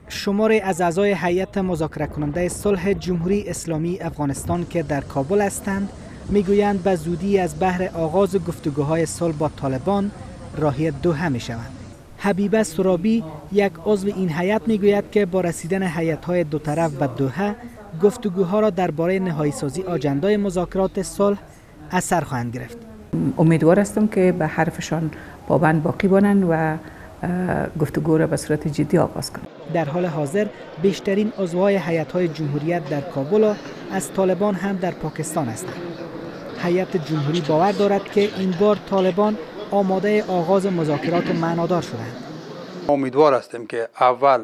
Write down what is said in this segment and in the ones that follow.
شماری از اعضای هیئت مذاکره کننده صلح جمهوری اسلامی افغانستان که در کابل هستند میگویند به زودی از بهر آغاز گفتگوهای صلح با طالبان راهی دوحه میشوند. حبیبه سرابی یک عضو این هیئت میگوید که با رسیدن هیئت‌های دو طرف به دوحه گفتگوها را درباره نهایی سازی آجندای مذاکرات صلح اثر خواهند گرفت. امیدوار هستم که به حرفشان پابند باقی مانند و گفتگو را به صورت جدی آغاز کنند. در حال حاضر بیشترین عضوهای هیئت‌های جمهوریت در کابل و از طالبان هم در پاکستان هستند. هیئت جمهوری باور دارد که این بار طالبان آماده آغاز مذاکرات معنادار شدند. امیدوار هستیم که اول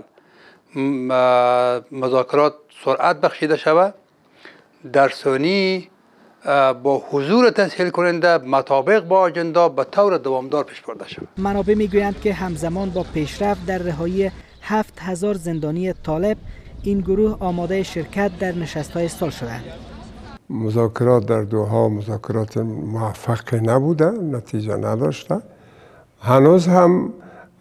مذاکرات سرعت بخشیده شود، در ثانی با حضور تسهیل کننده مطابق با آجندا به طور دوامدار پیش برده شود. منابع میگویند که همزمان با پیشرفت در رهایی 7000 زندانی طالب، این گروه آماده شرکت در نشست‌های صلح شدند. مذاکرات در دوحه مذاکرات موفق نبوده، نتیجه نداشته. هنوز هم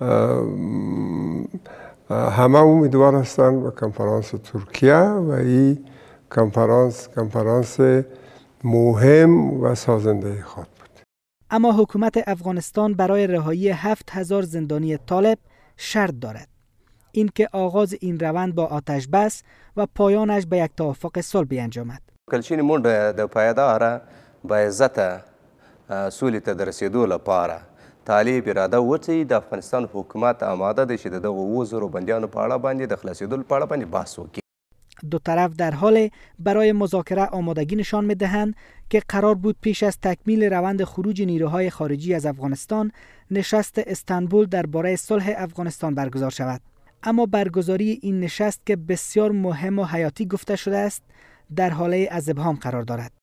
همه امیدوار هستند به کنفرانس ترکیه و این کنفرانس مهم و سازنده خود بود. اما حکومت افغانستان برای رهایی 7000 زندانی طالب شرط دارد. اینکه آغاز این روند با آتش بس و پایانش به یک توافق صلح بیانجامد. کلچینی منډه د پایداره با عزت سولې ته د رسیدو لپاره طالب اراده وکړي د افغانستان حکومت آماده دی چې د دغو 2000 بندیانو په اړه باندې د خلاصېدو په اړه باندې بحث وکړي. دو طرف در حال برای مذاکره آمادگی نشان می‌دهند که قرار بود پیش از تکمیل روند خروج نیروهای خارجی از افغانستان نشست استانبول درباره صلح افغانستان برگزار شود. اما برگزاری این نشست که بسیار مهم و حیاتی گفته شده است در حاله از ابهام قرار دارد.